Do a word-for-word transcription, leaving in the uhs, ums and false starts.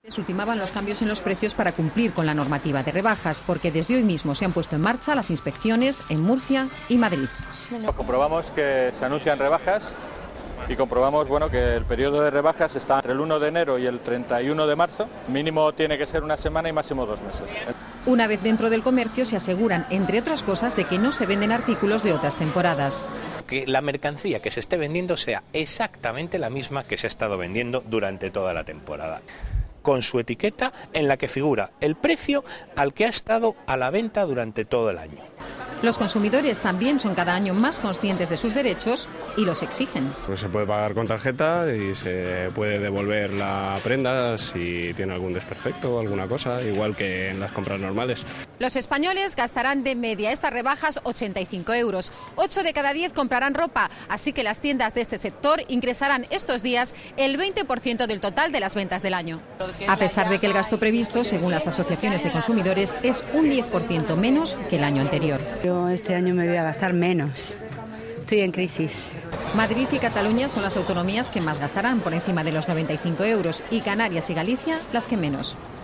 Se ultimaban los cambios en los precios para cumplir con la normativa de rebajas, porque desde hoy mismo se han puesto en marcha las inspecciones en Murcia y Madrid. Comprobamos que se anuncian rebajas y comprobamos bueno, que el periodo de rebajas está entre el uno de enero y el treinta y uno de marzo. Mínimo tiene que ser una semana y máximo dos meses. Una vez dentro del comercio se aseguran, entre otras cosas, de que no se venden artículos de otras temporadas. Que la mercancía que se esté vendiendo sea exactamente la misma que se ha estado vendiendo durante toda la temporada, con su etiqueta en la que figura el precio al que ha estado a la venta durante todo el año. Los consumidores también son cada año más conscientes de sus derechos y los exigen. Pues se puede pagar con tarjeta y se puede devolver la prenda si tiene algún desperfecto o alguna cosa, igual que en las compras normales. Los españoles gastarán de media estas rebajas ochenta y cinco euros. ocho de cada diez comprarán ropa, así que las tiendas de este sector ingresarán estos días el veinte por ciento del total de las ventas del año. A pesar de que el gasto previsto, según las asociaciones de consumidores, es un diez por ciento menos que el año anterior. Yo este año me voy a gastar menos. Estoy en crisis. Madrid y Cataluña son las autonomías que más gastarán, por encima de los noventa y cinco euros, y Canarias y Galicia las que menos.